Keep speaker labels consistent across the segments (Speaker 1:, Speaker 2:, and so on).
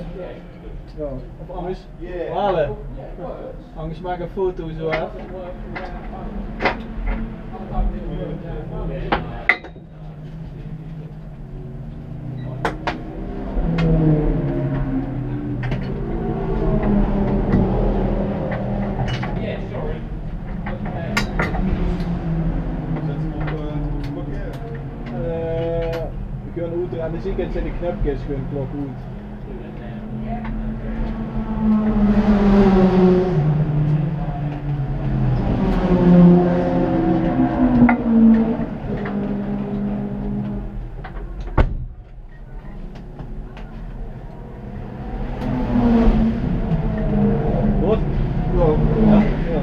Speaker 1: Ja, of anders, halen. Anders maak een foto zo af. We kunnen uit aan de ziekenhuis zijn de knopjes gewoon klok uit. Wat? Ja. Ja.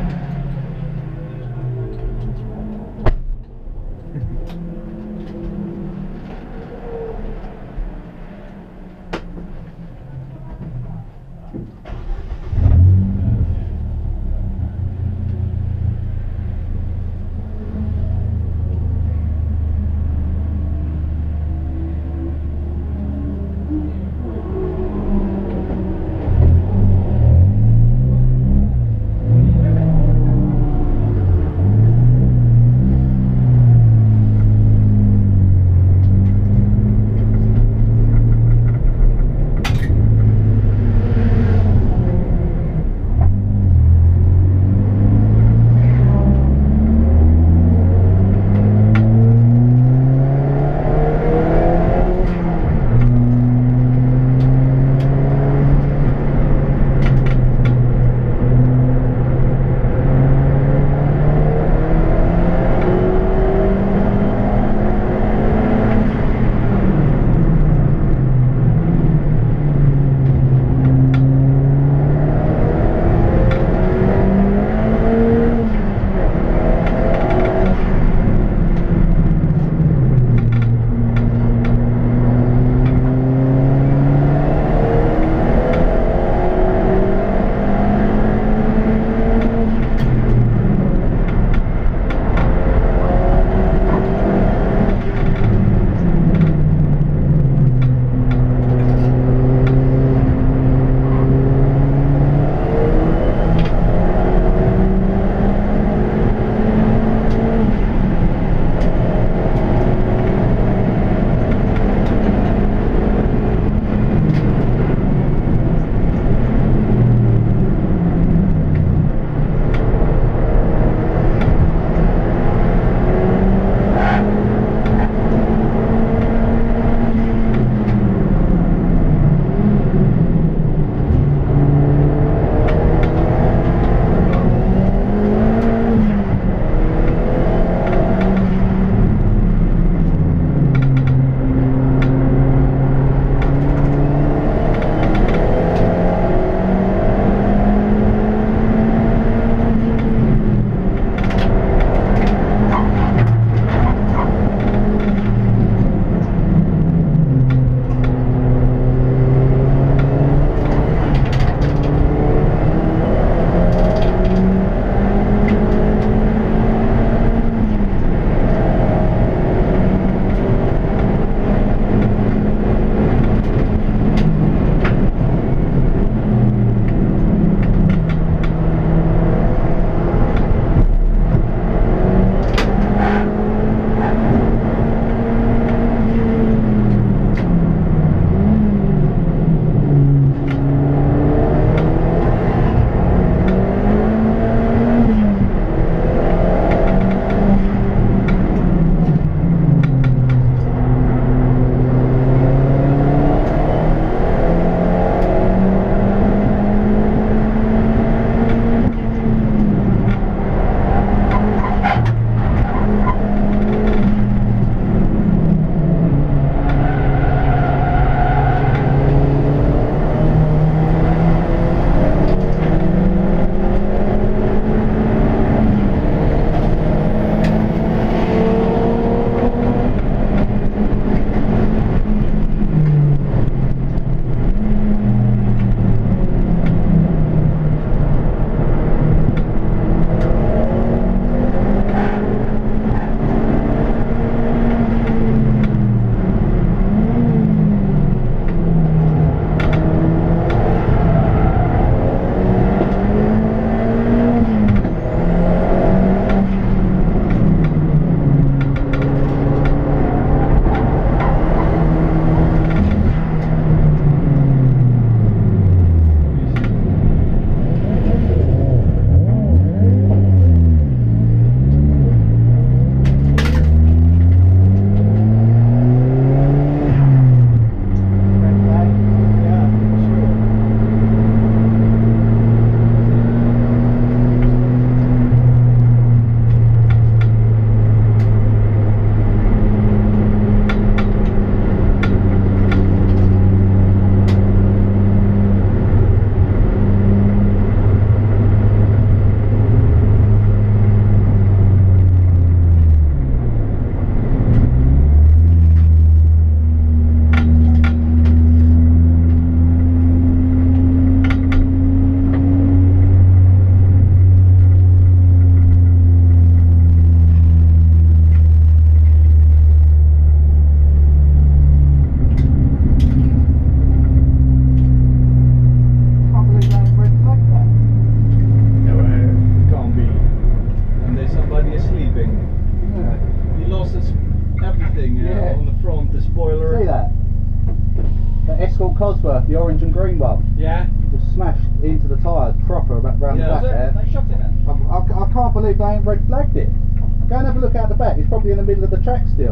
Speaker 2: Escort Cosworth, the orange and green one.
Speaker 1: Yeah.
Speaker 2: Just smashed into the tyres proper round the back there.
Speaker 3: They shot it then?
Speaker 2: I can't believe they ain't red flagged it. Go and have a look out the back. It's probably in the middle of the track still.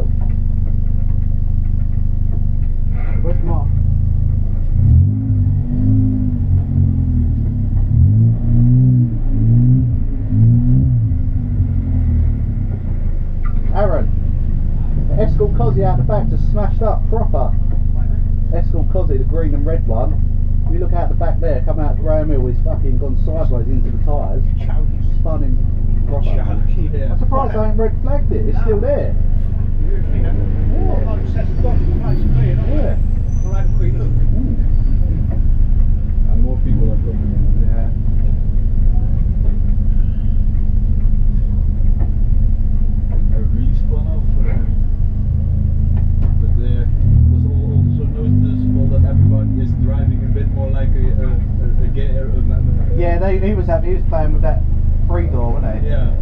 Speaker 2: Where's Mark? Aaron, the Escort Cosy out the back just smashed up proper. Escort Cosy, the green and red one. If you look out the back there, come out Graham Hill, he's fucking gone sideways into the tyres. Spun him proper.
Speaker 1: Yeah.
Speaker 2: I'm surprised they ain't red flagged it, it's still there. Yeah.
Speaker 1: And more people are coming in.
Speaker 2: Yeah.
Speaker 1: A respawn of but there was also noticeable that everybody is driving a bit more like
Speaker 2: Yeah, he was happy. He was playing with that free door, wasn't he?
Speaker 1: yeah.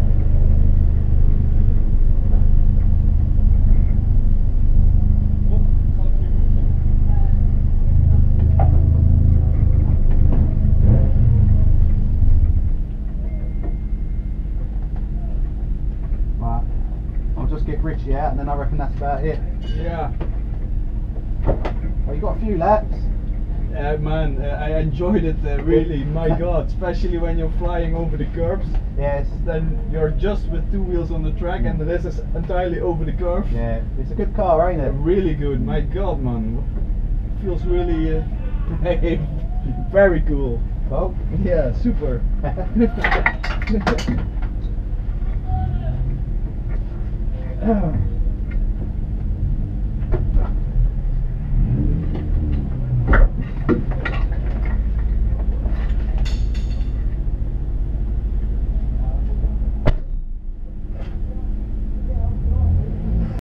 Speaker 2: Right. I'll just get Richie out and then I reckon that's about it.
Speaker 1: Yeah.
Speaker 2: Well, you got a few laps.
Speaker 1: Man, I enjoyed it really, my god, especially when you're flying over the curbs.
Speaker 2: Yes.
Speaker 1: Then you're just with two wheels on the track and the rest is entirely over the curve.
Speaker 2: Yeah, it's a good car, ain't it?
Speaker 1: Really good, my god, man. Feels really very cool.
Speaker 2: Cool.
Speaker 1: Yeah, super.